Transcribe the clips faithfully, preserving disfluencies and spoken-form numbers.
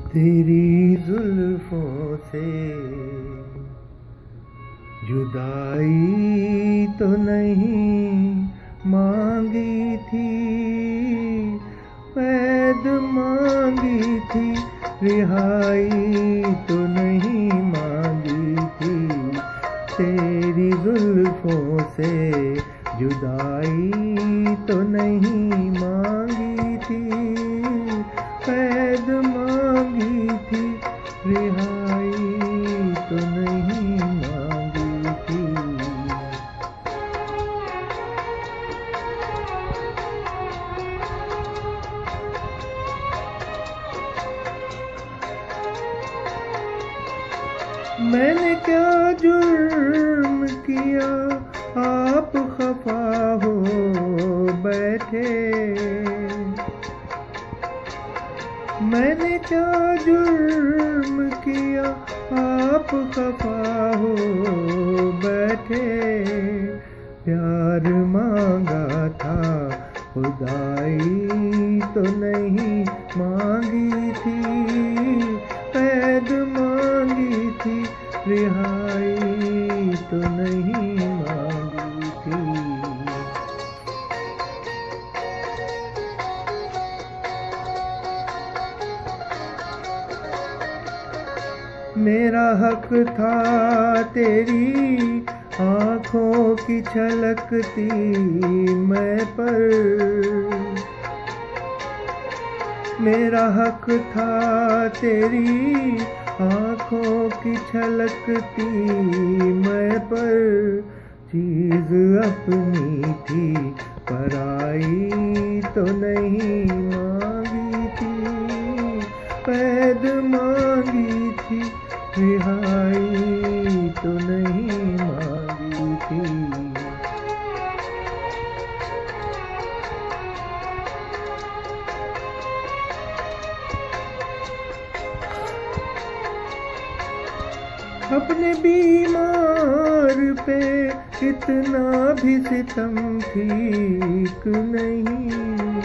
तेरी जुल्फों से जुदाई तो नहीं मांगी थी, कैद मांगी थी, रिहाई तो नहीं मांगी थी। तेरी जुल्फों से जुदाई तो नहीं मांगी थी, कैद मांगी थी, रिहाई तो नहीं मांगी थी। मैंने क्या जुर्म किया आप खफा हो बैठे, मैंने क्या जुर्म किया आप खफा हो बैठे। प्यार मांगा था खुदाई तो नहीं मांगी थी, कैद मांगी थी, रिहाई तो नहीं मांगी थी। मेरा हक था तेरी आँखों की छलकती मैं पर, मेरा हक था तेरी आँखों की छलकती मैं पर। चीज अपनी थी पराई तो नहीं मांगी थी, कैद मांगी थी, रिहाई तो नहीं मांगी थी। अपने बीमार पे इतना भी सितम ठीक नहीं,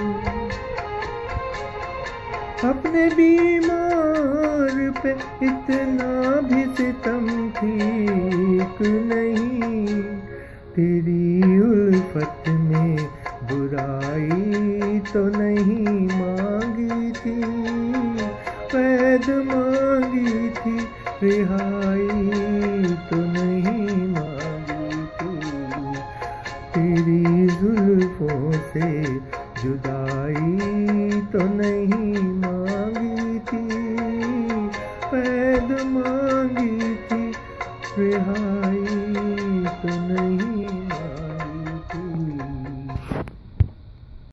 अपने बीमार पे इतना भी सितम ठीक नहीं। तेरी उल्फत में बुराई तो नहीं मांगी थी, कैद मांगी थी, रिहाई तो नहीं मांगी थी। तेरी जुल्फों से जुदाई तो नहीं मांगी थी, कैद मांगी थी, रिहाई